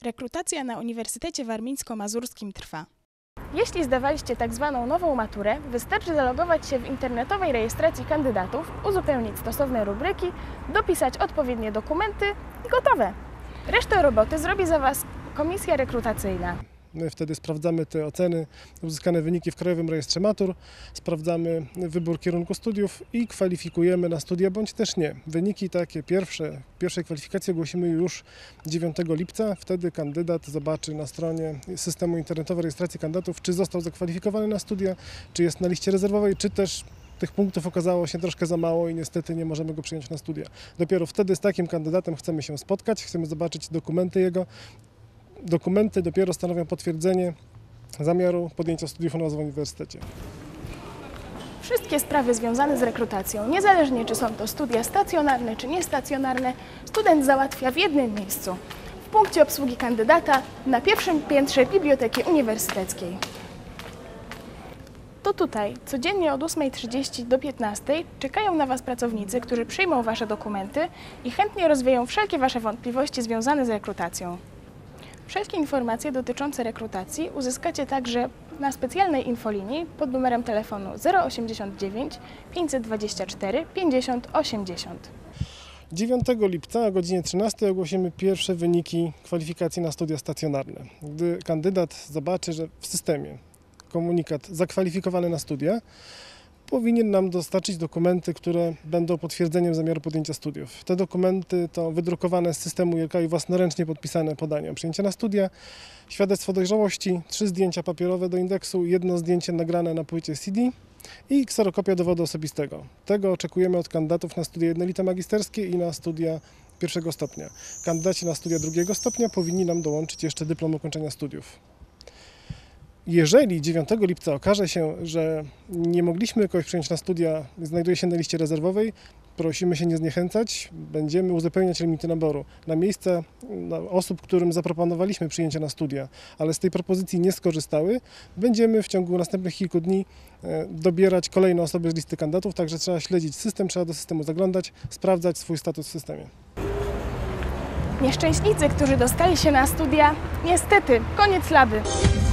Rekrutacja na Uniwersytecie Warmińsko-Mazurskim trwa. Jeśli zdawaliście tak zwaną nową maturę, wystarczy zalogować się w internetowej rejestracji kandydatów, uzupełnić stosowne rubryki, dopisać odpowiednie dokumenty i gotowe. Resztę roboty zrobi za Was komisja rekrutacyjna. My wtedy sprawdzamy te oceny, uzyskane wyniki w Krajowym Rejestrze Matur, sprawdzamy wybór kierunku studiów i kwalifikujemy na studia bądź też nie. Wyniki takie pierwszej kwalifikacji ogłosimy już 9 lipca. Wtedy kandydat zobaczy na stronie systemu internetowej rejestracji kandydatów, czy został zakwalifikowany na studia, czy jest na liście rezerwowej, czy też tych punktów okazało się troszkę za mało i niestety nie możemy go przyjąć na studia. Dopiero wtedy z takim kandydatem chcemy się spotkać, chcemy zobaczyć dokumenty jego. Dokumenty dopiero stanowią potwierdzenie zamiaru podjęcia studiów u nas w uniwersytecie. Wszystkie sprawy związane z rekrutacją, niezależnie czy są to studia stacjonarne czy niestacjonarne, student załatwia w jednym miejscu, w punkcie obsługi kandydata na pierwszym piętrze Biblioteki Uniwersyteckiej. To tutaj, codziennie od 8:30 do 15:00 czekają na Was pracownicy, którzy przyjmą Wasze dokumenty i chętnie rozwieją wszelkie Wasze wątpliwości związane z rekrutacją. Wszelkie informacje dotyczące rekrutacji uzyskacie także na specjalnej infolinii pod numerem telefonu 089 524 50 80. 9 lipca o godzinie 13 ogłosimy pierwsze wyniki kwalifikacji na studia stacjonarne. Gdy kandydat zobaczy, że w systemie komunikat zakwalifikowany na studia, powinien nam dostarczyć dokumenty, które będą potwierdzeniem zamiaru podjęcia studiów. Te dokumenty to wydrukowane z systemu ILK i własnoręcznie podpisane podanie o przyjęcie na studia, świadectwo dojrzałości, 3 zdjęcia papierowe do indeksu, 1 zdjęcie nagrane na płycie CD i kserokopia dowodu osobistego. Tego oczekujemy od kandydatów na studia jednolite magisterskie i na studia 1. stopnia. Kandydaci na studia 2. stopnia powinni nam dołączyć jeszcze dyplom ukończenia studiów. Jeżeli 9 lipca okaże się, że nie mogliśmy kogoś przyjąć na studia, znajduje się na liście rezerwowej, prosimy się nie zniechęcać, będziemy uzupełniać limity naboru na miejsca osób, którym zaproponowaliśmy przyjęcie na studia, ale z tej propozycji nie skorzystały. Będziemy w ciągu następnych kilku dni dobierać kolejne osoby z listy kandydatów, także trzeba śledzić system, trzeba do systemu zaglądać, sprawdzać swój status w systemie. Nieszczęśnicy, którzy dostali się na studia, niestety, koniec laby.